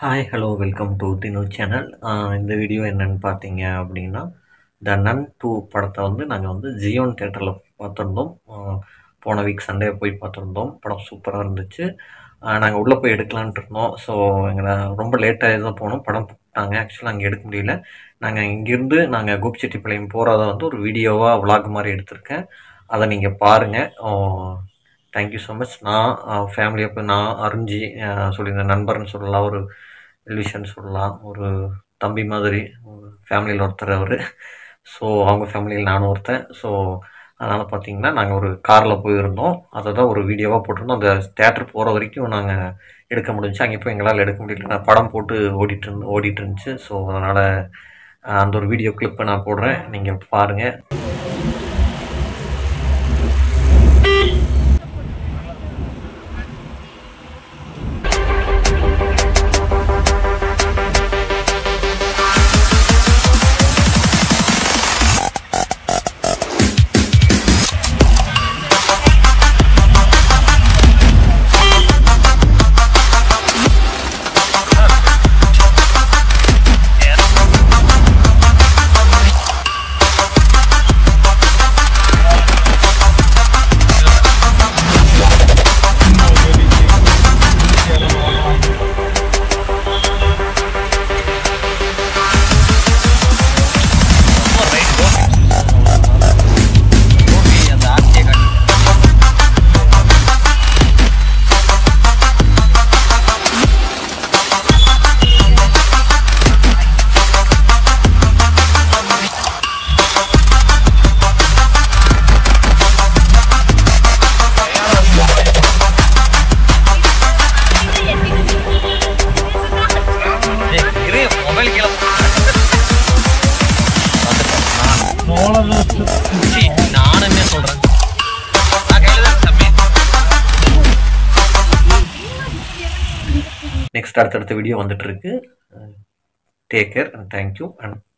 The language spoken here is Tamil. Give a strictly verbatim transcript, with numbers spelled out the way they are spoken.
Hi hello welcome to Dinu channel. இந்த வீடியோ என்னென்னு பார்த்தீங்க அப்படின்னா, த நன் டூ படத்தை வந்து நாங்கள் வந்து ஜியோன் தேட்டரில் பார்த்துருந்தோம். ஆஹ் போன வீக் சண்டே போய் பார்த்துருந்தோம். படம் சூப்பராக இருந்துச்சு. நாங்கள் உள்ளே போய் எடுக்கலான்ட்டு இருந்தோம். ஸோ எங்களை ரொம்ப லேட்டாக தான் போனோம். படம் போட்டாங்க. ஆக்சுவலாக அங்கே எடுக்க முடியல. நாங்கள் இங்கேருந்து நாங்கள் கோபிச்செட்டிப்பாளையம் போகிறத வந்து ஒரு வீடியோவாக விளாக் மாதிரி எடுத்திருக்கேன். அதை நீங்கள் பாருங்கள். Thank you so much. நான் ஃபேமிலியை போய் நான் அறிஞ்சு சொல்லியிருந்தேன். நண்பர்னு சொல்லலாம், ஒரு எலிஷன் சொல்லலாம், ஒரு தம்பி மாதிரி ஃபேமிலியில் ஒருத்தர் அவர். ஸோ அவங்க ஃபேமிலியில் நானும் ஒருத்தன். ஸோ அதனால் பார்த்தீங்கன்னா நாங்கள் ஒரு காரில் போயிருந்தோம். அதை தான் ஒரு வீடியோவாக போட்டிருந்தோம். அந்த தேட்டர் போகிற வரைக்கும் நாங்கள் எடுக்க முடிஞ்சிச்சு. அங்கே போய் எங்களால் எடுக்க முடியல. படம் போட்டு ஓடிட்டு இருந்து ஓடிட்டு இருந்துச்சு. ஸோ அதனால் அந்த ஒரு வீடியோ கிளிப்பை நான் போடுறேன், நீங்கள் பாருங்கள். நானுமே சொல்றேன். நெக்ஸ்ட் அடுத்தடுத்த வீடியோ வந்துட்டு இருக்கு. Take care and thank you and